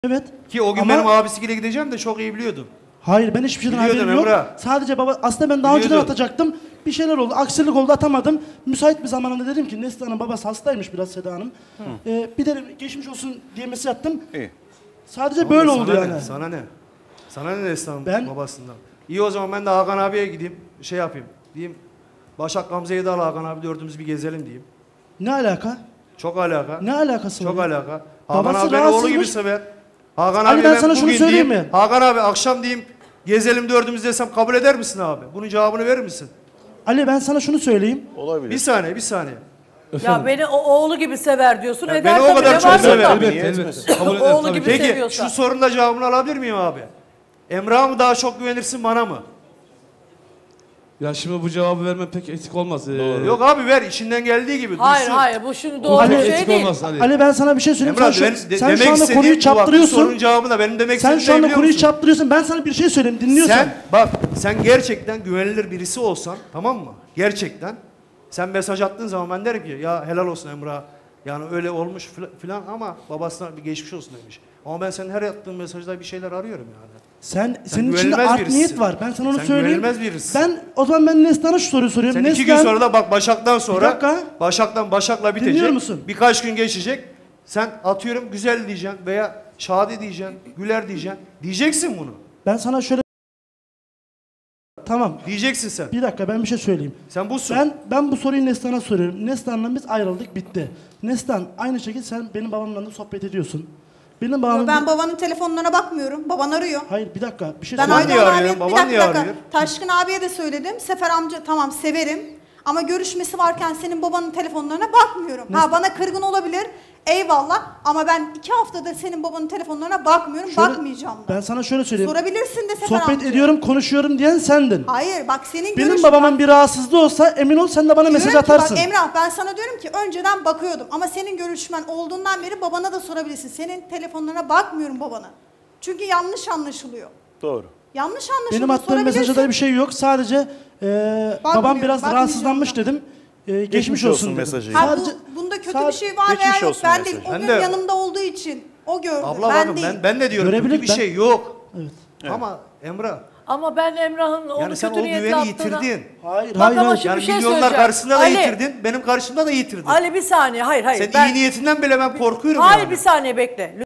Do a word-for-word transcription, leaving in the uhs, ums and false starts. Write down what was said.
Evet. Ki o gün Ama... benim abisiyle gideceğim de çok iyi biliyordum. Hayır, ben hiçbir şeyden Biliyordum haberim yok. Emrah. Sadece baba, aslında ben daha önceden Biliyordum. atacaktım. Bir şeyler oldu, aksilik oldu, atamadım. Müsait bir zamanında dedim ki Neslihan'ın babası hastaymış biraz, Seda Hanım. Ee, bir dedim geçmiş olsun diye mesaj attım. İyi. Sadece Ama böyle sana oldu ne, yani. Sana ne? Sana ne Neslihan'ın Ben- babasından? İyi o zaman ben de Hakan abiye gideyim. Şey yapayım. Diyeyim. Başak Gamze'yi de al Hakan abi, dördümüz bir gezelim diyeyim. Ne alaka? Çok alaka. Ne alakası var? Çok ya? alaka. Hakan Babası abi beni oğlu gibi rahatsızmış. sever. Hakan Ali, abi ben ben sana şunu bugün söyleyeyim diyeyim. mi? Hakan abi akşam diyeyim gezelim dördümüz desem kabul eder misin abi? Bunun cevabını verir misin? Ali, ben sana şunu söyleyeyim. Olabilir. Bir saniye, bir saniye. Ya beni o oğlu gibi sever diyorsun. Ya Eder beni o tabii, kadar ne çok var sever. bunda? Niye etmesin? Kabul ederim, Oğlu tabii gibi ki. Peki seviyorsa. şu sorunun da cevabını alabilir miyim abi? Emrah'a mı daha çok güvenirsin, bana mı? Ya şimdi bu cevabı vermem pek etik olmaz. Ee, Yok abi ver, içinden geldiği gibi. Hayır duysun. hayır bu şimdi doğru Ali- bir Çok şey etik değil. olmaz Ali. Ali, ben sana bir şey söyleyeyim. Emrah sen ben şu, de, sen demek şu anda istediğim konuyu bu, bak, bu çaptırıyorsun. sorunun cevabı da benim demek Sen istediğim şu ne anda biliyor konuyu musun? çaptırıyorsun. Ben sana bir şey söyleyeyim. Dinliyorsan. Sen bak, sen gerçekten güvenilir birisi olsan, tamam mı? Gerçekten. Sen mesaj attığın zaman ben derim ki ya helal olsun Emrah. Yani öyle olmuş filan ama babasına bir geçmiş olsun demiş. Ama ben senin her attığın mesajda bir şeyler arıyorum yani. Sen, senin içinde güvenilmez art birisin. niyet var. Ben sana onu Sen söyleyeyim. güvenilmez birisin. Ben o zaman ben Neslihan'a şu soruyu soruyorum. Sen iki gün Neslihan- sonra da bak Başak'tan sonra, Bir dakika. Başak'tan Başak'la bitecek. Dinliyor musun? Birkaç gün geçecek. Sen atıyorum güzel diyeceksin veya Şadi diyeceksin, Güler diyeceksin. Diyeceksin bunu. Ben sana şöyle... Tamam. Diyeceksin sen. Bir dakika, ben bir şey söyleyeyim. Sen busun. Ben ben bu soruyu Neslihan'a soruyorum. Neslihan'la biz ayrıldık, bitti. Neslihan, aynı şekilde sen benim babamla da sohbet ediyorsun. Benim babamın... Ben babanın telefonlarına bakmıyorum. Baban arıyor. Hayır, bir dakika. Bir şey Ben Baban söyleyeyim. niye Aydoğan arıyor? abiye, Baban bir dakika, niye bir dakika. arıyor? Taşkın abiye de söyledim. Sefer amca tamam severim. Ama görüşmesi varken senin babanın telefonlarına bakmıyorum. Ha bana kırgın olabilir. Eyvallah. Ama ben iki haftadır senin babanın telefonlarına bakmıyorum. Şöyle- bakmayacağım da. Ben sana şöyle söyleyeyim. Sorabilirsin de Sefer Sohbet amca. ediyorum, konuşuyorum diyen sendin. Hayır bak senin Benim görüş- babamın bak- bir rahatsızlığı olsa emin ol sen de bana mesaj Diyorum ki atarsın. Bak Emrah ben sana diyorum ki önceden bakıyordum. Ama senin görüşmen olduğundan beri babana da sorabilirsin. Senin telefonlarına bakmıyorum babana. Çünkü yanlış anlaşılıyor. Doğru. Yanlış anlaşılıyor. Benim attığım mesajda bir şey yok. Sadece e, babam Bakmıyorum, biraz bakmayacağım rahatsızlanmış da. dedim. E, geçmiş, Geçmiş olsun, olsun dedim. mesajı. Ha, Sadece, bu, bunda kötü sadece- bir şey var veya Geçmiş yok. olsun Ben de mesajı. o Ben gün de- yanımda olduğu için o gördü. Abla ben bakın değil. ben, ben de diyorum kötü Görebilir, bir ben- şey yok. Evet. Ama Emrah Ama ben Emrah'ın onu yani sen o kötü niyetle güveni attığına... yitirdin. Hayır, Bak hayır, ama hayır. şimdi Yani bir şey milyonlar söyleyeceğim. karşısında da Ali, yitirdin, benim karşımda da yitirdin. Ali bir saniye hayır hayır. Sen ben... iyi niyetinden bile ben korkuyorum Hayır yani. bir saniye bekle.